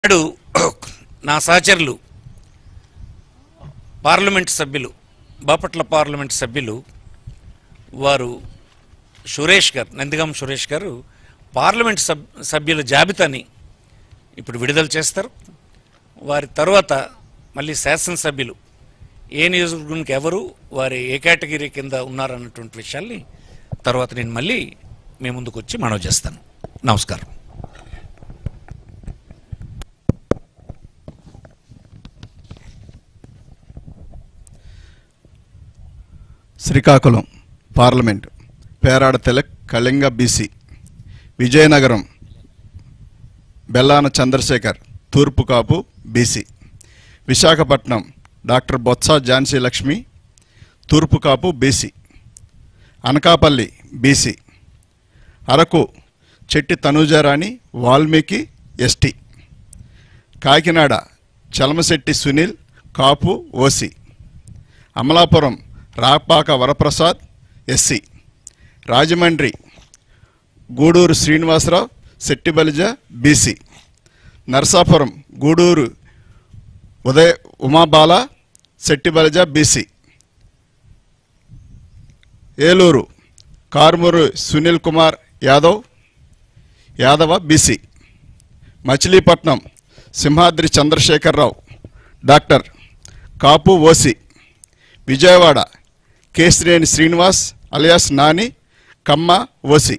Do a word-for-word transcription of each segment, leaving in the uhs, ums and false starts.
నాడు నా సహచరులు పార్లమెంట్ సభ్యులు బాపట్ల పార్లమెంట్ సభ్యులు వారు సురేష్ గారు నందిగం సురేష్ గారు పార్లమెంట్ సబ్ సభ్యుల జాబితాని ఇప్పుడు విడుదల చేస్తారు. వారి తర్వాత మళ్ళీ శాసనసభ్యులు ఏ నియోజకవర్గానికి ఎవరు వారి ఏ కేటగిరీ కింద ఉన్నారన్నటువంటి విషయాల్ని తర్వాత నేను మళ్ళీ మీ ముందుకు వచ్చి మనవి చేస్తాను. నమస్కారం. శ్రీకాకుళం పార్లమెంట్ పేరాడ తిలక్ కళింగ బీసీ, విజయనగరం బెల్లాన చంద్రశేఖర్ తూర్పు కాపు బీసీ, విశాఖపట్నం డాక్టర్ బొత్స ఝాన్సీ లక్ష్మి తూర్పు Kapu BC, Anakapalli BC, Araku Chetti Tanujarani Valmiki ST, Kakinada Chalamasetti Sunil Kapu OC, Amalapuram Rapaka Varaprasad SC, Rajahmundry Guduru Srinivasarao Settibalija BC, Narasapuram Guduru Uday Umabala Settibalija BC, Eluru Karumuru Sunil Kumar Yadav Yadava BC, Machilipatnam Simhadri Chandrasekhararao doctor Kapu OC, Vijayawada Keshineni Srinivas alias Nani Kamma OC,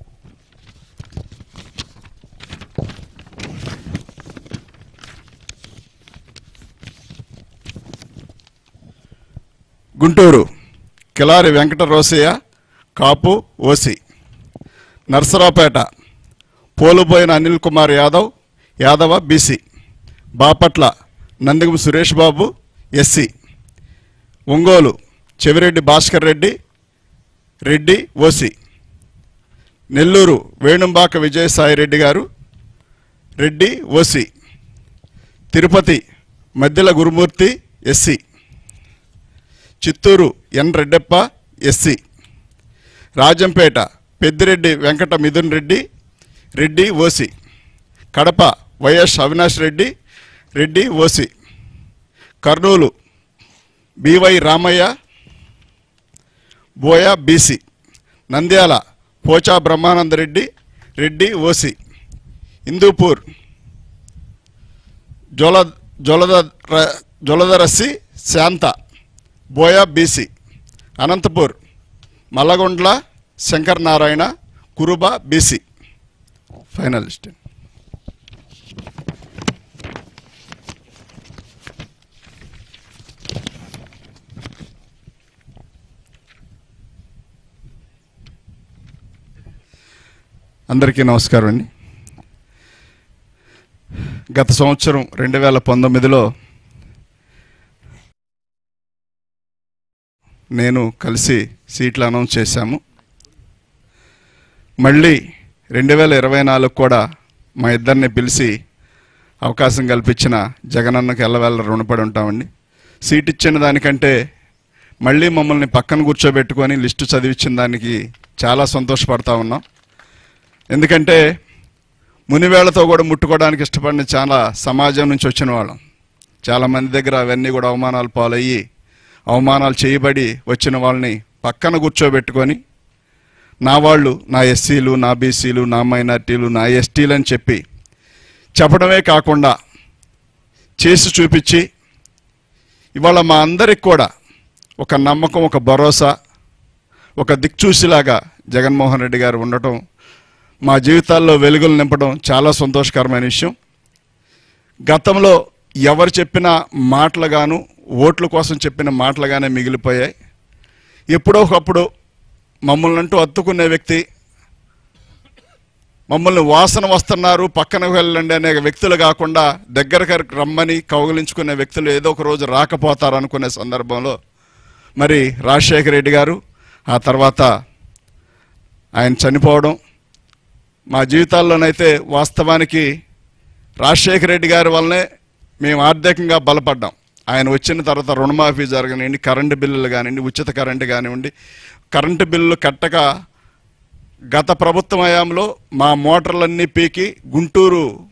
Guntur Kilari Venkata Rosaiah Kapu OC, Narasaraopet Poluboina Anil Kumar Yadav Yadava BC, Bapatla Nandigam Suresh Babu SC, Ongole Chevireddy Bhaskar Reddy Reddy OC, Nellore Venumbaka Vijayasai Reddy garu Reddy OC, Tirupati Maddela Gurumoorthy SC, Chittoor N Reddeppa SC, Rajampet Peddireddy Venkata Mithun Reddy Reddy OC, Kadapa YS Avinash Reddy Reddy OC, Kurnool BY Ramaiah Boya BC, Nandyal Pocha Brahmanandareddy Reddy OC, Hindupur Jola Jolada Joladarasi Shantha Boya BC, Anantapur Mallagondla Shankar Narayana Kuruba BC. Finalist అందరికీ నమస్కారం అండి. గత సంవత్సరం రెండు వేల పంతొమ్మిదిలో నేను కలిసి సీట్లు అనౌన్స్ చేశాము. మళ్ళీ రెండు వేల ఇరవై నాలుగు కూడా మా ఇద్దరిని పిలిచి అవకాశం కల్పించిన జగనన్నకు ఎల్లవేళ రుణపడి ఉంటామండి. సీట్ ఇచ్చిన దానికంటే మళ్ళీ మమ్మల్ని పక్కన కూర్చోబెట్టుకొని లిస్టు చదివించిన దానికి చాలా సంతోషపడతా ఉన్నాం. ఎందుకంటే మునివేళ్లతో కూడా ముట్టుకోవడానికి ఇష్టపడిన చాలా సమాజం నుంచి వచ్చిన వాళ్ళం. చాలామంది దగ్గర అవన్నీ కూడా అవమానాలు పాలయ్యి అవమానాలు చేయబడి వచ్చిన వాళ్ళని పక్కన కూర్చోబెట్టుకొని నా వాళ్ళు నా ఎస్సీలు నా బీసీలు నా మైనార్టీలు నా ఎస్టీలు అని చెప్పి చెప్పడమే కాకుండా చేసి చూపించి ఇవాళ మా అందరికి కూడా ఒక నమ్మకం, ఒక భరోసా, ఒక దిక్చూసిలాగా జగన్మోహన్ రెడ్డి గారు ఉండటం మా జీవితాల్లో వెలుగులు నింపడం చాలా సంతోషకరమైన విషయం. గతంలో ఎవరు చెప్పిన మాటలుగాను ఓట్ల కోసం చెప్పిన మాటలుగానే మిగిలిపోయాయి. ఎప్పుడో ఒకప్పుడు మమ్మల్ని అంటూ అత్తుకునే వ్యక్తి, మమ్మల్ని వాసన వస్తున్నారు పక్కనకు వెళ్ళండి అనే వ్యక్తులు కాకుండా దగ్గరకు రమ్మని కౌగిలించుకునే వ్యక్తులు ఏదో ఒక రోజు రాకపోతారు అనుకునే సందర్భంలో మరి రాజశేఖర రెడ్డి గారు ఆ తర్వాత ఆయన చనిపోవడం మా జీవితాల్లోనైతే వాస్తవానికి రాజశేఖర రెడ్డి గారి వల్లనే మేము ఆర్థికంగా బలపడ్డాం. ఆయన వచ్చిన తర్వాత రుణమాఫీ జరగనివ్వండి, కరెంటు బిల్లులు కానివ్వండి, ఉచిత కరెంటు కానివ్వండి, కరెంటు బిల్లులు కట్టక గత ప్రభుత్వం హయాంలో మా మోటార్లన్నీ పీకి గుంటూరు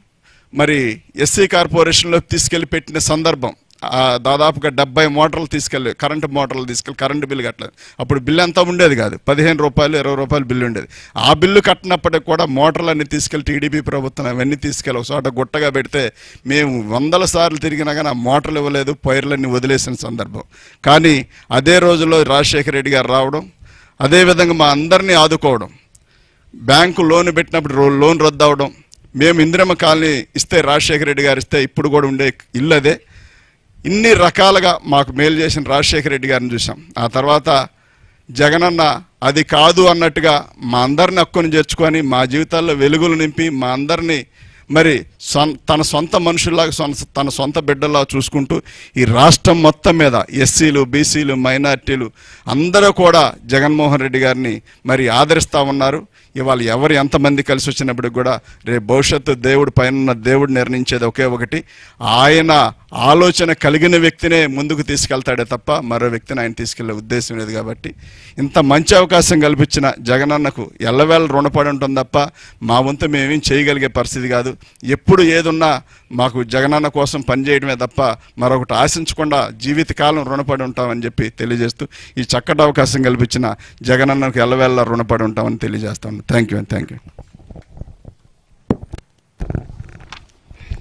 మరి ఎస్సీ కార్పొరేషన్లోకి తీసుకెళ్ళి పెట్టిన సందర్భం, దాదాపుగా డెబ్బై మోటార్లు తీసుకెళ్ళి కరెంటు మోటార్లు తీసుకెళ్ళి కరెంటు బిల్లు కట్టలేదు. అప్పుడు బిల్లు అంతా ఉండేది కాదు, పదిహేను రూపాయలు ఇరవై రూపాయలు బిల్లు ఉండేది. ఆ బిల్లు కట్టినప్పటికి కూడా మోటార్లన్నీ తీసుకెళ్ళి టీడీపీ ప్రభుత్వం అవన్నీ తీసుకెళ్ళి ఒక చోట గుట్టగా పెడితే మేము వందల సార్లు తిరిగినా కానీ ఆ మోటార్లు ఇవ్వలేదు, పైర్లన్నీ వదిలేసిన సందర్భం. కానీ అదే రోజుల్లో రాజశేఖర రెడ్డి గారు రావడం, అదేవిధంగా మా అందరినీ ఆదుకోవడం, బ్యాంకు లోన్ పెట్టినప్పుడు లోన్ రద్దు అవడం, మేము ఇందిరమ్మ కాలనీ ఇస్తే రాజశేఖర రెడ్డి గారు ఇస్తే ఇప్పుడు కూడా ఉండే ఇల్లు అదే. ఇన్ని రకాలుగా మాకు మేలు చేసిన రాజశేఖర రెడ్డి గారిని చూసాం. ఆ తర్వాత జగనన్న అది కాదు అన్నట్టుగా మా అందరిని హక్కుని చేర్చుకొని మా జీవితాల్లో వెలుగులు నింపి మా అందరినీ మరి సొం తన సొంత మనుషుల్లాగా సొంత తన సొంత బిడ్డల్లా చూసుకుంటూ ఈ రాష్ట్రం మొత్తం మీద ఎస్సీలు, బీసీలు, మైనార్టీలు అందరూ కూడా జగన్మోహన్ రెడ్డి గారిని మరి ఆదరిస్తూ ఉన్నారు. ఇవాళ ఎవరు ఎంతమంది కలిసి వచ్చినప్పటికి కూడా రేపు భవిష్యత్తు దేవుడు పైన దేవుడు నిర్ణయించేది ఒకే ఒకటి, ఆయన ఆలోచన కలిగిన వ్యక్తినే ముందుకు తీసుకెళ్తాడే తప్ప మరో వ్యక్తిని ఆయన తీసుకెళ్లే ఉద్దేశం లేదు. కాబట్టి ఇంత మంచి అవకాశం కల్పించిన జగనన్నకు ఎల్లవేళ రుణపడి ఉంటుంది తప్ప మా వంతు మేమేం చేయగలిగే పరిస్థితి కాదు. ఎప్పుడు ఏదున్నా మాకు జగనన్న కోసం పనిచేయడమే తప్ప మరొకటి ఆశించకుండా జీవితకాలం రుణపడి ఉంటామని చెప్పి తెలియజేస్తూ ఈ చక్కటి అవకాశం కల్పించిన జగనన్నకు ఎల్లవేళ రుణపడి ఉంటామని తెలియజేస్తాను. Thank you and thank you.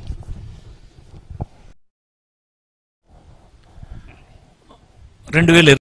రెండు వేల